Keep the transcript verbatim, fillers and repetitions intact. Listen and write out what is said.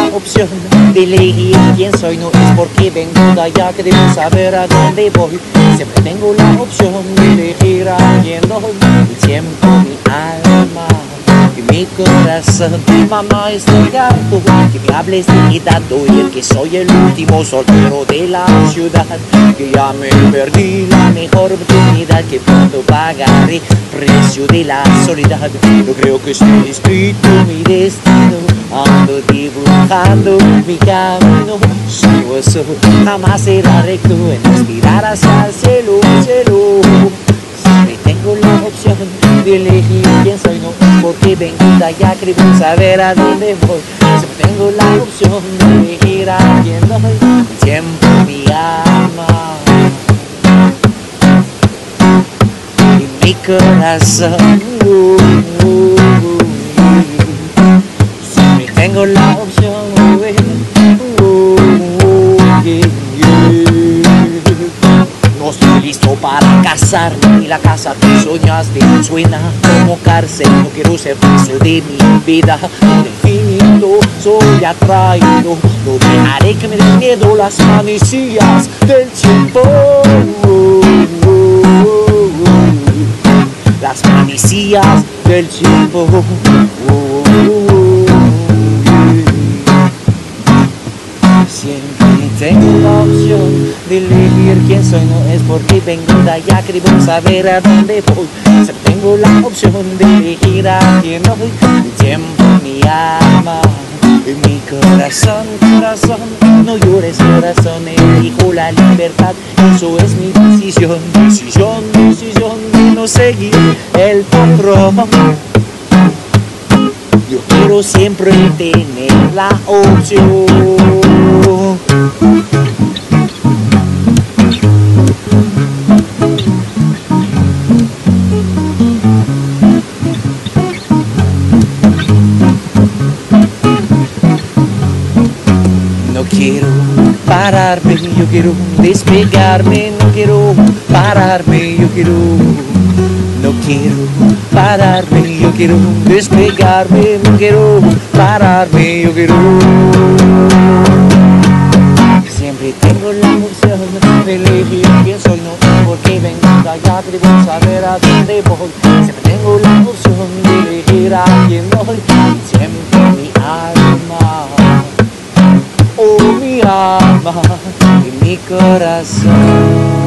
opción de elegir quién soy, no es porque vengo de allá que debo saber a dónde voy. Siempre tengo la opción de elegir a quién doy. Mi tiempo, mi alma y mi corazón. Mamá, estoy harto que me hables de edad, y que soy el último soltero de la ciudad, que ya me perdí la mejor oportunidad, que pronto pagaré precio de la soledad. No creo que esté escrito mi destino, ando dibujando mi camino. Sinuoso jamás será recto en aspirar hacia el cielo, cielo. Siempre tengo la opción de elegir quién soy, no porque vengo de allá que debo saber a dónde voy. Siempre tengo la opción de elegir a quién doy. Mi tiempo, mi alma y mi corazón. Uh, uh, uh, Siempre tengo la opción. Uh, uh, uh, yeah, yeah. No estoy listo para casarme y la casa que soñaste suena como cárcel. No quiero ser preso de mi vida. Del infinito soy atraído. No dejaré que me den miedo las manecillas del tiempo. Las manecillas del tiempo. Siempre tengo la opción de elegir quién soy, no es porque vengo de allá que debo saber a dónde voy. Siempre tengo la opción de elegir a quién doy. Mi tiempo, mi alma y mi corazón, corazón. No llores, corazón, elijo la libertad. Eso es mi decisión, decisión, decisión de no seguir el patrón. Yo quiero siempre tener la opción. No quiero pararme, yo quiero despegarme. No quiero pararme, yo quiero. No quiero pararme, yo quiero despegarme. No quiero pararme, yo quiero. Siempre tengo la opción de elegir quién soy, no porque vengo de allá que debo saber a dónde voy. Siempre tengo la opción de elegir a quién doy. Siempre mi alma, oh mi alma y mi corazón.